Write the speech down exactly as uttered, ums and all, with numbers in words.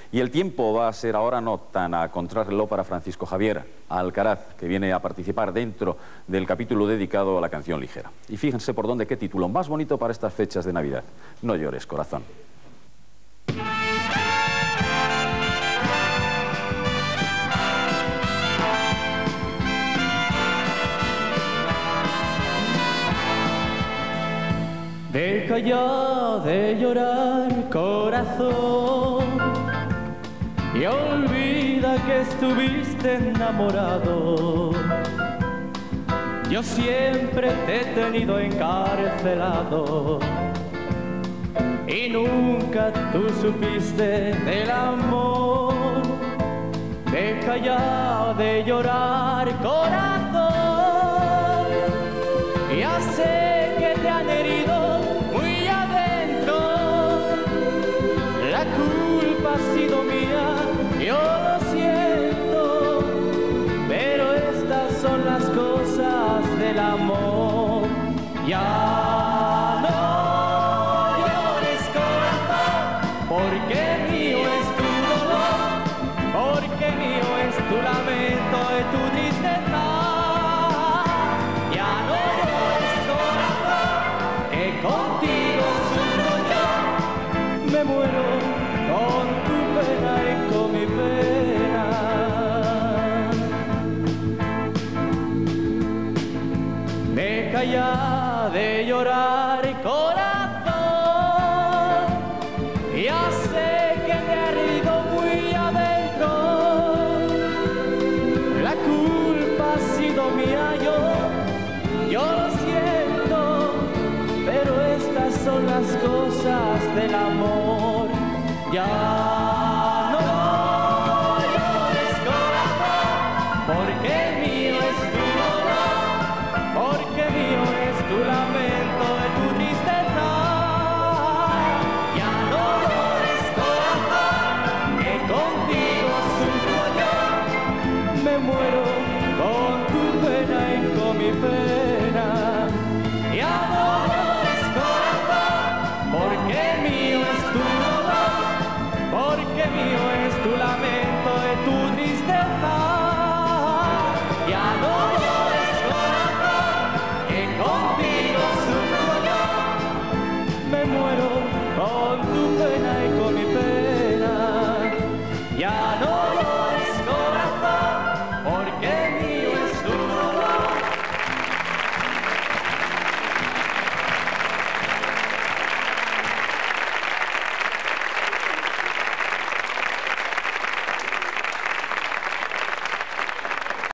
Y el tiempo va a ser ahora no tan a contrarreloj para Francisco Javier Alcaraz, que viene a participar dentro del capítulo dedicado a la canción ligera. Y fíjense por dónde, qué título más bonito para estas fechas de Navidad. No llores, corazón. Deja ya de llorar, corazón, y olvida que estuviste enamorado. Yo siempre te he tenido encarcelado y nunca tú supiste del amor. Deja ya de llorar, corazón, ya sé que te han herido muy adentro. La culpa ha sido mía, yo lo siento, pero estas son las cosas del amor. Ya no llores, corazón, porque mío es tu dolor, porque mío es tu lamento y tu tristeza. Ya no llores, corazón, que contigo sufro yo, me muero con tu pena y con mi pena. Deja ya de llorar, corazón, ya sé que te ha herido muy adentro. La culpa ha sido mía, yo, yo lo siento, pero estas son las cosas del amor. Ya no llores, corazón, porque mío es tu dolor, porque mío es tu lamento y tu tristeza. Ya no llores, corazón, que contigo sufro yo, me muero con tu pena y con mi pena. Ya no llores, corazón, porque mío es tu dolor, porque mío es tu lamento y tu tristeza.